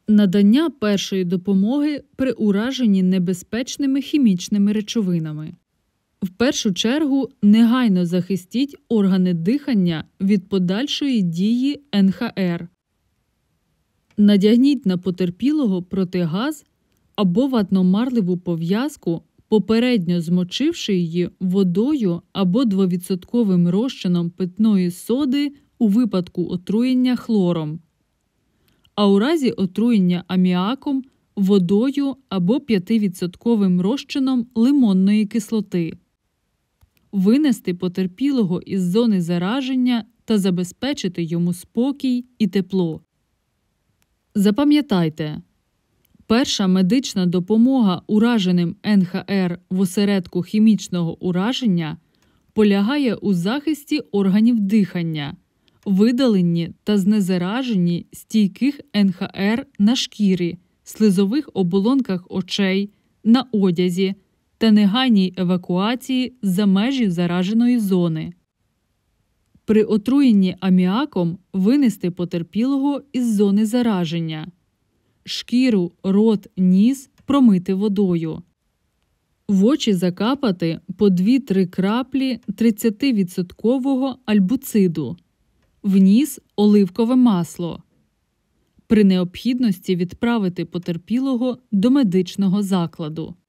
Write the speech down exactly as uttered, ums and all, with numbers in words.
Надання першої допомоги при ураженні небезпечними хімічними речовинами. В першу чергу негайно захистіть органи дихання від подальшої дії ен ха ер. Надягніть на потерпілого протигаз або ватно-марливу пов'язку, попередньо змочивши її водою або двовідсотковим розчином питної соди у випадку отруєння хлором, а у разі отруєння аміаком – водою або п'ятивідсотковим розчином лимонної кислоти. Винести потерпілого із зони зараження та забезпечити йому спокій і тепло. Запам'ятайте, перша медична допомога ураженим ен ха ер в осередку хімічного ураження полягає у захисті органів дихання, видаленні та знезараженні стійких ен ха ер на шкірі, слизових оболонках очей, на одязі та негайній евакуації за межі зараженої зони. При отруєнні аміаком винести потерпілого із зони зараження. Шкіру, рот, ніс промити водою. В очі закапати по дві-три краплі тридцятивідсоткового альбуциду. В ніс оливкове масло. При необхідності відправити потерпілого до медичного закладу.